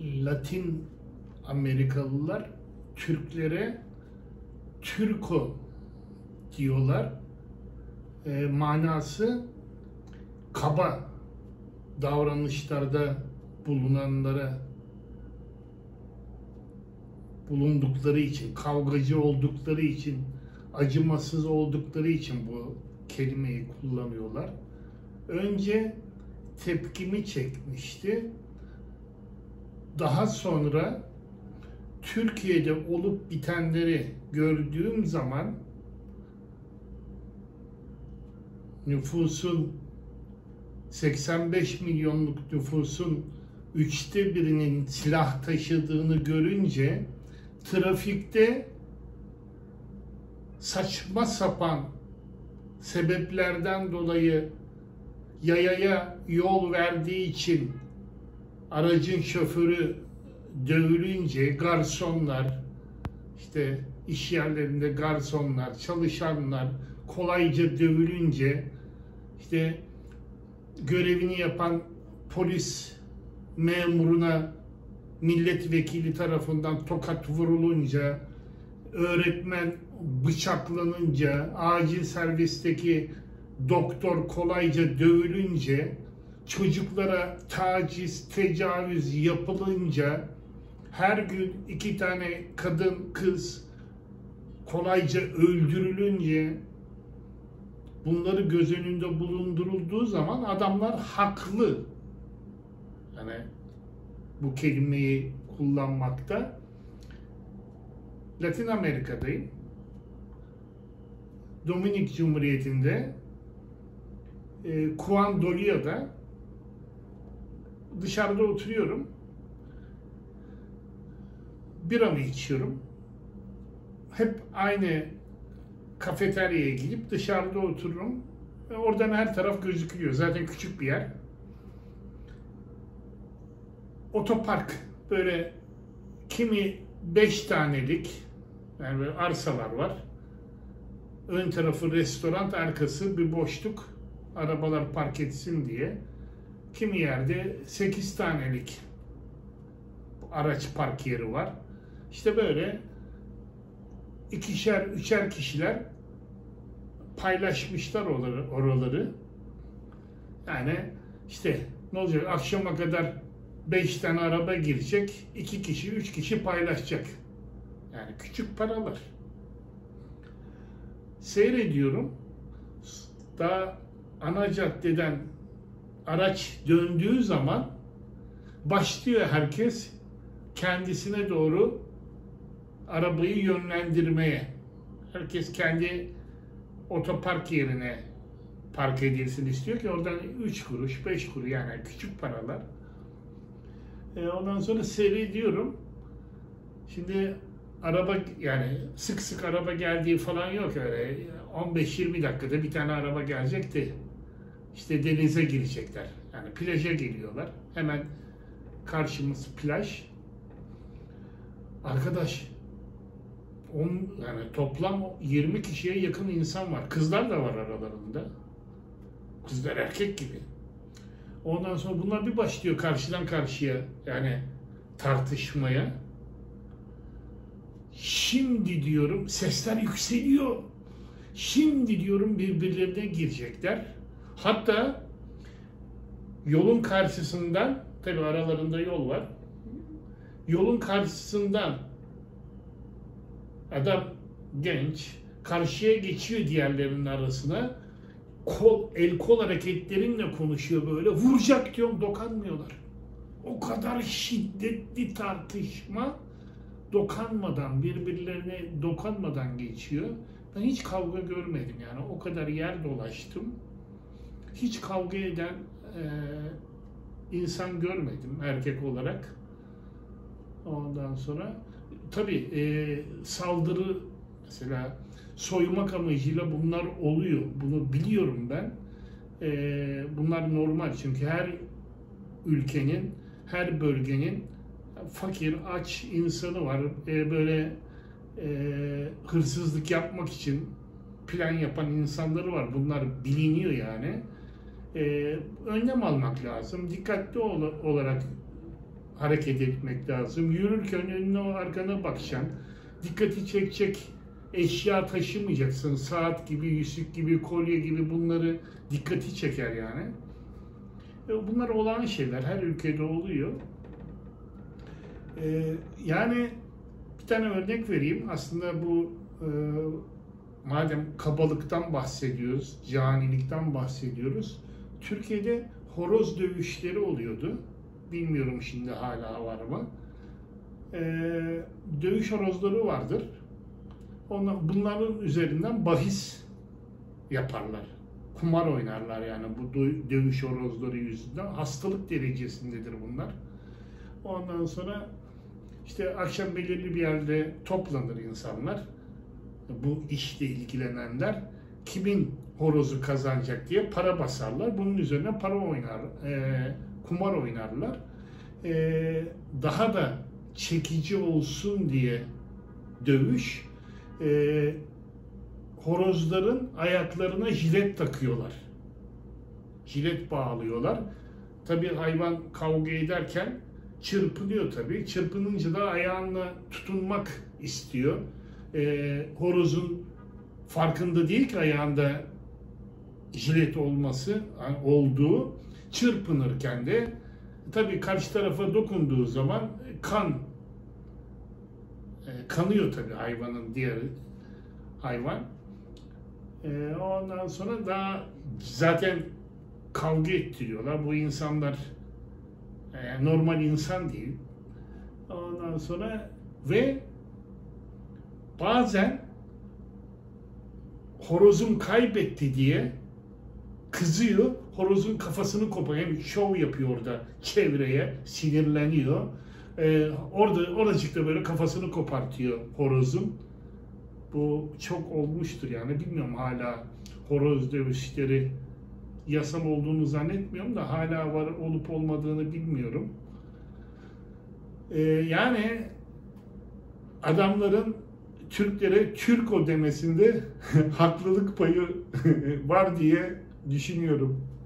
Latin Amerikalılar Türklere Türko diyorlar. Manası kaba davranışlarda bulundukları için, kavgacı oldukları için, acımasız oldukları için bu kelimeyi kullanıyorlar. Önce tepkimi çekmişti. Daha sonra Türkiye'de olup bitenleri gördüğüm zaman nüfusun 85 milyonluk nüfusun 1/3'ünün silah taşıdığını görünce trafikte saçma sapan sebeplerden dolayı yayaya yol verdiği için aracın şoförü dövülünce garsonlar, işte iş yerlerinde garsonlar, çalışanlar kolayca dövülünce, işte görevini yapan polis memuruna milletvekili tarafından tokat vurulunca, öğretmen bıçaklanınca, acil servisteki doktor kolayca dövülünce, çocuklara taciz, tecavüz yapılınca, her gün 2 tane kadın, kız kolayca öldürülünce, bunları göz önünde bulundurulduğu zaman adamlar haklı. Yani bu kelimeyi kullanmakta. Latin Amerika'dayım. Dominik Cumhuriyeti'nde Cuandolia'da dışarıda oturuyorum. Biramı içiyorum. Hep aynı kafeteryaya gidip dışarıda otururum. Oradan her taraf gözüküyor. Zaten küçük bir yer. Otopark, böyle kimi 5 tanelik, yani böyle arsalar var. Ön tarafı restoran, arkası bir boşluk, arabalar park etsin diye. Kimi yerde 8 tanelik araç park yeri var. İşte böyle 2'şer, 3'er kişiler paylaşmışlar oraları. Yani işte ne olacak, akşama kadar 5 tane araba girecek, 2 kişi, 3 kişi paylaşacak. Yani küçük paralar. Seyrediyorum. Daha ana caddeden araç döndüğü zaman başlıyor herkes kendisine doğru arabayı yönlendirmeye. Herkes kendi otopark yerine park edilsin istiyor ki oradan 3 kuruş, 5 kuruş, yani küçük paralar. Ondan sonra seyrediyorum. Şimdi araba, yani sık sık araba geldiği falan yok öyle. 15-20 dakikada bir tane araba gelecekti. İşte denize girecekler. Yani plaja geliyorlar. Hemen karşımız plaj. Arkadaş, yani toplam 20 kişiye yakın insan var. Kızlar da var aralarında. Kızlar erkek gibi. Ondan sonra bunlar bir başlıyor karşıdan karşıya, yani tartışmaya. Şimdi diyorum sesler yükseliyor. Şimdi diyorum birbirlerine girecekler. Hatta yolun karşısından, tabii aralarında yol var. Yolun karşısından adam, genç, karşıya geçiyor diğerlerinin arasına. El kol hareketlerinle konuşuyor böyle. Vuracak diyorum, dokanmıyorlar. O kadar şiddetli tartışma birbirlerine dokanmadan geçiyor. Ben hiç kavga görmedim yani. O kadar yer dolaştım. Hiç kavga eden insan görmedim erkek olarak. Ondan sonra tabii saldırı, mesela soymak amacıyla bunlar oluyor. Bunu biliyorum ben. Bunlar normal çünkü her ülkenin, her bölgenin fakir, aç insanı var. Böyle hırsızlık yapmak için plan yapan insanları var. Bunlar biliniyor yani. Önlem almak lazım. Dikkatli olarak hareket etmek lazım. Yürürken önüne arkana bakacaksın. Dikkati çekecek eşya taşımayacaksın. Saat gibi, yüzük gibi, kolye gibi, bunları dikkati çeker yani. Bunlar olağan şeyler. Her ülkede oluyor. Yani bir tane örnek vereyim. Aslında bu madem kabalıktan bahsediyoruz, canilikten bahsediyoruz. Türkiye'de horoz dövüşleri oluyordu. Bilmiyorum şimdi hala var mı? Dövüş horozları vardır. Bunların üzerinden bahis yaparlar. Kumar oynarlar yani bu dövüş horozları yüzünden. Hastalık derecesindedir bunlar. Ondan sonra işte akşam belirli bir yerde toplanır insanlar. Bu işle ilgilenenler kimin horozu kazanacak diye para basarlar. Bunun üzerine kumar oynarlar. Daha da çekici olsun diye dövüş, horozların ayaklarına jilet takıyorlar. Jilet bağlıyorlar. Tabii hayvan kavga ederken çırpınıyor tabii. Çırpınınca da ayağına tutunmak istiyor. Horozun farkında değil ki ayağında jilet olduğu, çırpınırken de tabii karşı tarafa dokunduğu zaman kanıyor tabii hayvanın, diğer hayvan. Ondan sonra daha zaten kavga ettiriyorlar. Bu insanlar normal insan değil. Ondan sonra ve bazen horozum kaybetti diye kızıyor, horozun kafasını koparıyor. Yani şov yapıyor orada çevreye, sinirleniyor. Oracıkta böyle kafasını kopartıyor horozun. Bu çok olmuştur yani. Bilmiyorum, hala horoz dövüşleri yasal olduğunu zannetmiyorum da hala var olup olmadığını bilmiyorum. Yani adamların Türklere Türko demesinde haklılık payı var diye düşünüyorum.